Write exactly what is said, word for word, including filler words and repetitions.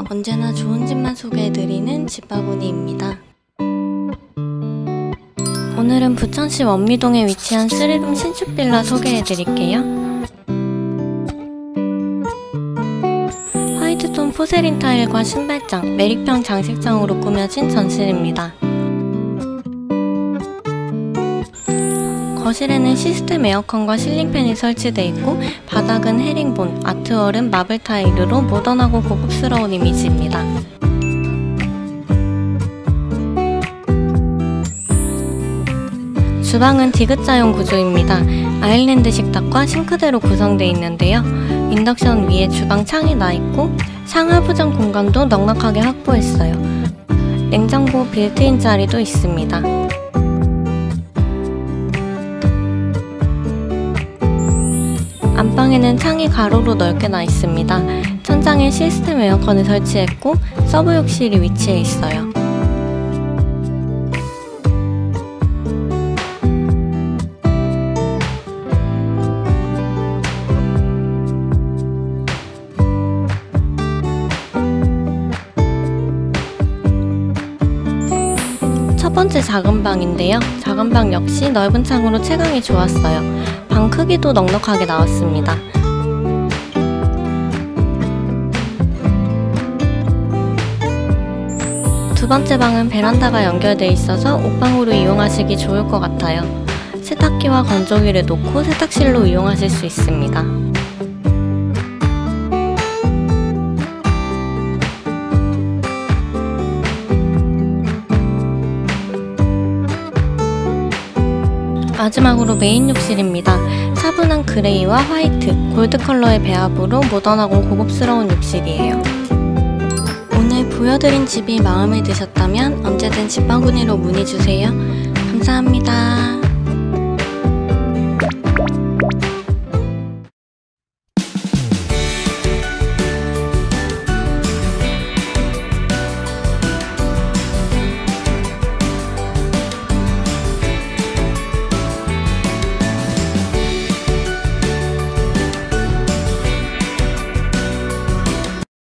안녕하세요. 언제나 좋은 집만 소개해드리는 집바구니입니다. 오늘은 부천시 원미동에 위치한 쓰리룸 신축 빌라 소개해드릴게요. 화이트톤 포세린 타일과 신발장, 메리평 장식장으로 꾸며진 전실입니다. 거실에는 시스템 에어컨과 실링팬이 설치되어 있고 바닥은 헤링본, 아트월은 마블 타일로 모던하고 고급스러운 이미지입니다. 주방은 디귿자형 구조입니다. 아일랜드 식탁과 싱크대로 구성되어 있는데요. 인덕션 위에 주방 창이 나있고 상하부장 공간도 넉넉하게 확보했어요. 냉장고 빌트인 자리도 있습니다. 안방에는 창이 가로로 넓게 나 있습니다. 천장에 시스템 에어컨을 설치했고 서브 욕실이 위치해 있어요. 첫 번째 작은 방인데요. 작은 방 역시 넓은 창으로 채광이 좋았어요. 방 크기도 넉넉하게 나왔습니다. 두 번째 방은 베란다가 연결되어 있어서 옷방으로 이용하시기 좋을 것 같아요. 세탁기와 건조기를 놓고 세탁실로 이용하실 수 있습니다. 마지막으로 메인 욕실입니다. 차분한 그레이와 화이트, 골드 컬러의 배합으로 모던하고 고급스러운 욕실이에요. 오늘 보여드린 집이 마음에 드셨다면 언제든 집바구니로 문의주세요. 감사합니다.